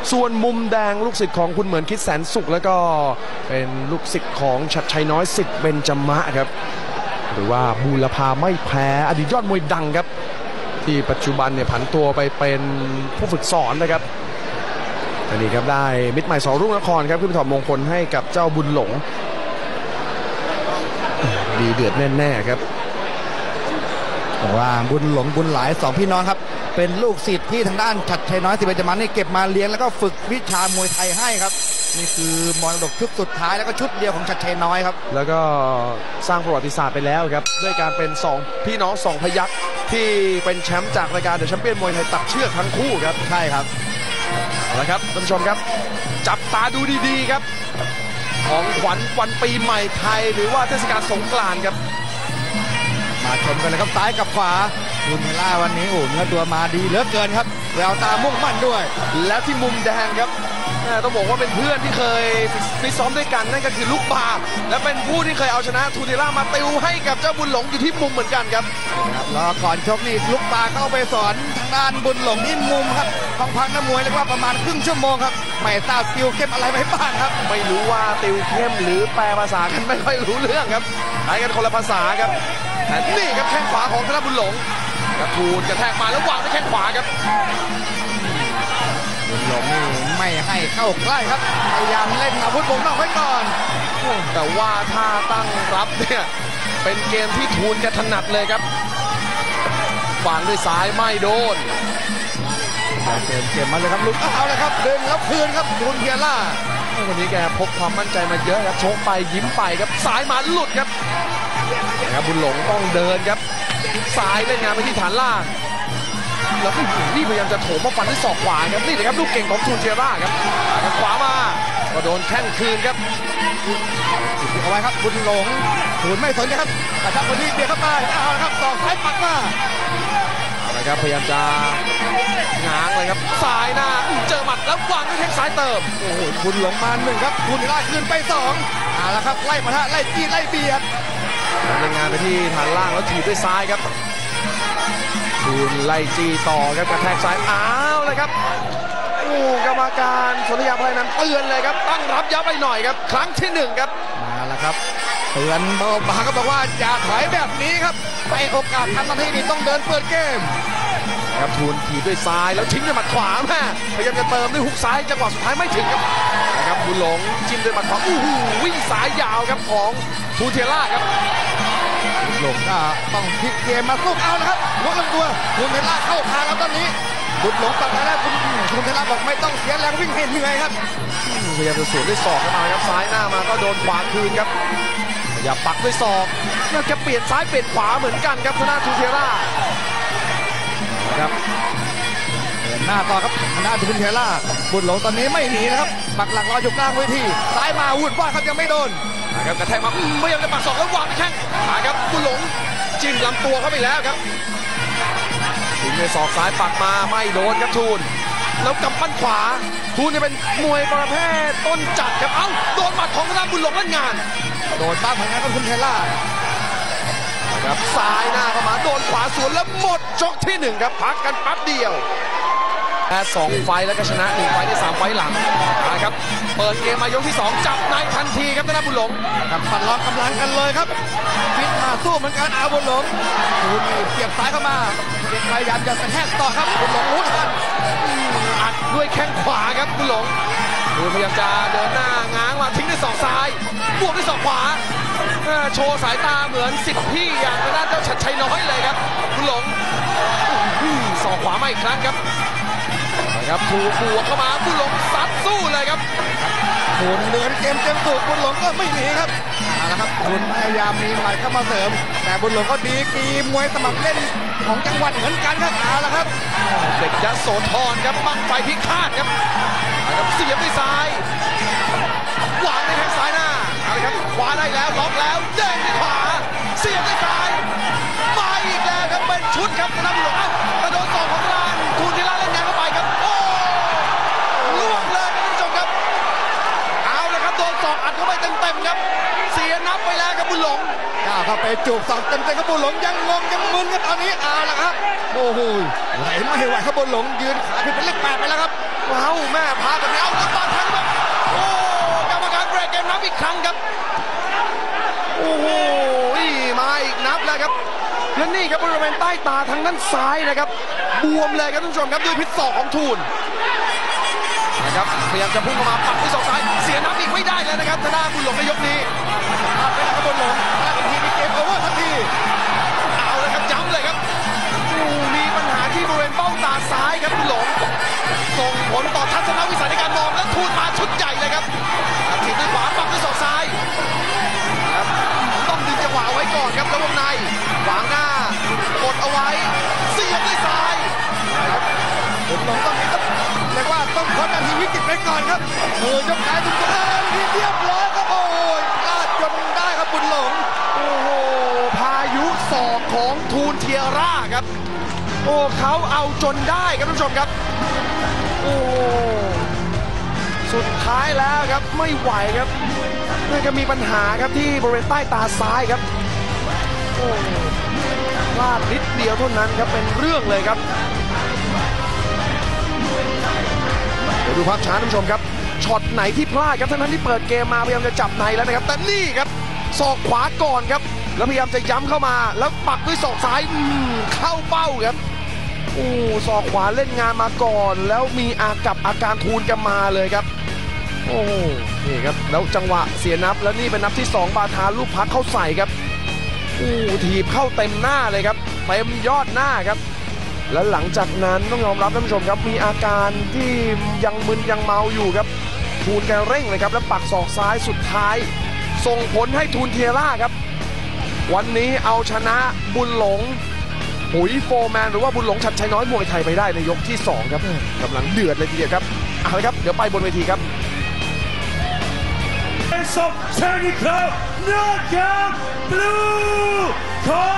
ส่วนมุมแดงลูกศิษย์ของคุณเหมือนคิดแสนสุขแล้วก็เป็นลูกศิษย์ของชัดชัยน้อยสิทธิ์เบญจมะครับหรือว่าบูรพาไม่แพ้อดีตยอดมวยดังครับที่ปัจจุบันเนี่ยผันตัวไปเป็นผู้ฝึกสอนนะครับอันนี้ครับได้มิตรใหม่ส.รุ่งนครครับขึ้นไปถอดมงคลให้กับเจ้าบุญหลงดีเดือดแน่ๆครับแต่ว่าบุญหลงบุญหลาย2พี่น้องครับเป็นลูกศิษย์ที่ทางด้านชัดชัยน้อยสิทธิ์เบญจมะนี่เก็บมาเลี้ยงแล้วก็ฝึกวิชามวยไทยให้ครับนี่คือมรดกชุดสุดท้ายแล้วก็ชุดเดียวของชัดชัยน้อยครับแล้วก็สร้างประวัติศาสตร์ไปแล้วครับด้วยการเป็น2พี่น้อง2พยัคฆ์ที่เป็นแชมป์จากรายการเดอะแชมเปี้ยนมวยไทยตัดเชือกทั้งคู่ครับใช่ครับเอาละครับท่านผู้ชมครับจับตาดูดีๆครับของขวัญวันปีใหม่ไทยหรือว่าเทศกาลสงกรานต์ครับมาชมกันเลยครับซ้ายกับขวาคุณเทล่าวันนี้โอ้เนื้อตัวมาดีเหลือเกินครับแววตามุ่งมั่นด้วยและที่มุมแดงครับต้องบอกว่าเป็นเพื่อนที่เคยฟิตซ้อมด้วยกันนั่นก็คือลูกบาและเป็นผู้ที่เคยเอาชนะทูเทล่ามาติวให้กับเจ้าบุญหลงอยู่ที่มุมเหมือนกันครับแล้วก่อนชกนี่ลูกบาเข้าไปสอนทางด้านบุญหลงที่มุมครับของพักนักมวยเรียกว่าประมาณครึ่งชั่วโมงครับไม่ทราบติวเข้มอะไรไปบ้างครับไม่รู้ว่าติวเข้มหรือแปลภาษากันไม่ค่อยรู้เรื่องครับใช้กันคนละภาษาครับแต่นี่ครับแข้งขวาของธนบุญหลงกระทูลกระแทกมาแล้ววางด้วยแข้งขวาครับบุญหลงนี่ไม่ให้เข้าใกล้ครับพยายามเล่นอาวุธวงนอกไว้ก่อนแต่ว่าถ้าตั้งรับเนี่ยเป็นเกมที่ทูลจะถนัดเลยครับวางด้วยซ้ายไม่โดนเกมมาเลยครับลุกเอาเลยครับดึงแล้วคืนครับทูลเทียร่าวันนี้แกพกความมั่นใจมาเยอะครับชกไปยิ้มไปครับซ้ายมาหลุดครับนะครับบุญหลงต้องเดินครับซ้ายเล่นงานไปที่ฐานล่างแล้วนี่พยายามจะโถมมาฟันด้วยศอกขวาครับนี่เลยครับลูกเก่งของทูนเทียร่าครับขวามาก็โดนแข้งคืนครับเอาไว้ครับบุญหลงทูนไม่สนนะครับกระชับคนที่เบียดเข้าไปเอาละครับศอกซ้ายปักมานะครับพยายามจะง้างเลยครับซ้ายหน้าเจอหมัดแล้ววางด้วยแข้งซ้ายเติมโอ้โหบุญหลงมา1ครับทูนเทียร่าคืนไป2เอาละครับไล่ปะทะไล่จี้ไล่เบียดเล่นงานไปที่ฐานล่างแล้วถีบด้วยซ้ายครับทูลไล่จี้ต่อครับกระแทกซ้ายอ้าวเลยครับโอ้กรรมการสนธิยาพลายนั้นเตือนเลยครับตั้งรับยับไปหน่อยครับครั้งที่1ครับมาแล้วครับเตือนเบาๆก็บอกว่าอย่าถอยแบบนี้ครับไปโอกาสทำหน้าที่นี้ต้องเดินเปิดเกมครับทูลถีบด้วยซ้ายแล้วทิ้งด้วยหมัดขวาแม่พยายามจะเติมด้วยฮุกซ้ายจังหวะสุดท้ายไม่ถึงครับนะครับบุญหลงจิ้มด้วยหมัดขวาวิ่งสายยาวครับของทูเทล่าครับหลงก็ต้องพลิกเกมมาสู้เอานะครับล้วงลำตัวทูเทล่าเข้าทางแล้วตอนนี้บุญหลงตัดมาแล้วทูเทล่าบอกไม่ต้องเสียแรงวิ่งให้เหนื่อยครับพยายามจะสวนด้วยศอกเข้ามาครับซ้ายหน้ามาก็โดนขวาคืนครับอย่าปักด้วยศอกแล้วจะเปลี่ยนซ้ายเปลี่ยนขวาเหมือนกันครับทางด้านทูเทล่าครับเดินหน้าต่อครับทางด้านทูเทล่าบุญหลงตอนนี้ไม่หนีนะครับปักหลักรออยู่กลางเวทีซ้ายมาวุ่นว่าครับยังไม่โดนนะครับกระแทกมาพยายามจะปักศอกแล้ววางไปแข้งครับบุญหลงจิ้มลำตัวเข้าไปแล้วครับทิ้งด้วยศอกซ้ายปักมาไม่โดนครับทูลแล้วกำปั้นขวาทูลจะเป็นมวยประเภทต้นจัดครับเอ้าโดนหมัดของทางด้านบุญหลงเล่นงานโดนบ้างเหมือนกันครับคุณเทล่าครับซ้ายหน้าเข้ามาโดนขวาสวนแล้วหมดยกที่1ครับพักกันแป๊บเดียวแค่2ไฟแล้วก็ชนะ1ไฟใน3ไฟหลังนะครับเปิดเกมมายกที่2จับในทันทีครับทางด้านบุญหลงครับปัดล็อกกำลังกันเลยครับฟิตมาสู้เหมือนกันบุญหลงทูลเสียบซ้ายเข้ามาพยายามจะกระแทกต่อครับบุญหลงรู้ทันอัดด้วยแข้งขวาครับบุญหลงทูลพยายามจะเดินหน้าง้างมาทิ้งด้วยศอกซ้ายบวกด้วยศอกขวาโชว์สายตาเหมือนสิทธิ์พี่อย่างทางด้านเจ้าชัดชัยน้อยเลยครับบุญหลงศอกขวามาอีกครั้งครับครับถูกบวกเข้ามาบุญหลงซัดสู้เลยครับทูลเดินเกมเต็มสูบบุญหลงก็ไม่หนีครับนะครับทูลพยายามมีหมัดเข้ามาเสริมแต่บุญหลงก็ดีกีมวยสมัครเล่นของจังหวัดเหมือนกันครับแล้วครับเด็กยโสธรครับบังไฟพิฆาตครับเสียบด้วยซ้ายวางในแข้งซ้ายหน้าครับขวาได้แล้วล็อกแล้วเด้งด้วยขวาเสียบด้วยซ้ายมาอีกแล้วครับเป็นชุดครับทางบุญหลงกระโดดศอกของทางทูลเทล่าเล่นงานเข้าไปครับโอ้ล่วงเลยท่านผู้ชมครับเอาเลยครับโดนศอกอัดเข้าไปเต็มๆครับเสียนับไปแล้วครับบุญหลงก้าวเข้าไปจูบศอกเต็มๆครับบุญหลงยังงงยังมึนกันตอนนี้เอาละครับโอ้โหไหวไม่ไหวครับบุญหลงยืนขาขึ้นเป็นเลข 8ไปแล้วครับว้าวแม่พาแบบนี้เอาแล้วบาดทั้งแบบโอ้กรรมการเบรกเกมนับอีกครั้งครับโอ้โหมาอีกนับแล้วครับและนี่ครับบริเวณใต้ตาทางด้านซ้ายนะครับบวมเลยครับท่านผู้ชมครับด้วยพิษศอกของทูลนะครับพยายามจะพุ่งเข้ามาปักที่ศอกซ้ายเสียนับอีกไม่ได้เลยนะครับทางด้านบุญหลงในยกนี้พลาดไปแล้วครับบุญหลงพลาดอีกทีมีเกมโอเวอร์ทันทีเอาเลยครับย้ำเลยครับมีปัญหาที่บริเวณเบ้าตาซ้ายครับบุญหลงส่งผลต่อทัศนวิสัยในการมองและทูลมาชุดใหญ่เลยครับถีบด้วยขวาปักด้วยศอกซ้ายต้องดึงจังหวะเอาไว้ก่อนครับแล้ววงในขวางหน้ากดเอาไว้เสียบด้วยซ้ายบุญหลงต้องเรียกว่าต้องพ้นนาทีวิกฤตไปก่อนครับยกขาถึงตัวทีเรียบร้อยครับโอ้ยพลาดจนได้ครับบุญหลงโอ้โหพายุศอกของทูลเทียร่าครับโอ้เขาเอาจนได้ครับท่านผู้ชมครับโอ้สุดท้ายแล้วครับไม่ไหวครับน่าจะมีปัญหาครับที่บริเวณใต้ตาซ้ายครับโอ้พลาดนิดเดียวเท่านั้นครับเป็นเรื่องเลยครับเดี๋ยวดูภาพช้าท่านผู้ชมครับช็อตไหนที่พลาดครับทั้งนั้นที่เปิดเกมมาพยายามจะจับในแล้วนะครับแต่นี่ครับศอกขวาก่อนครับแล้วพยายามจะย้ำเข้ามาแล้วปักด้วยศอกซ้ายเข้าเป้าครับโอ้ศอกขวาเล่นงานมาก่อนแล้วมีอาการทูลกันมาเลยครับโอ้นี่ครับแล้วจังหวะเสียนับแล้วนี่เป็นนับที่2บาทาลูกพักเข้าใส่ครับโอ้ถีบเข้าเต็มหน้าเลยครับเต็มยอดหน้าครับและหลังจากนั้นต้องยอมรับท่านผู้ชมครับมีอาการที่ยังมึนยังเมาอยู่ครับทูลแกเร่งเลยครับแล้วปักศอกซ้ายสุดท้ายส่งผลให้ทูลเทียร่าครับวันนี้เอาชนะบุญหลงหุยโฟร์แมนหรือว่าบุญหลงชัดชัยน้อยมวยไทยไปได้ในยกที่2ครับกำลังเดือดเลยทีเดียวครับเอาละครับเดี๋ยวไปบนเวทีครับ Technical knockout blue corner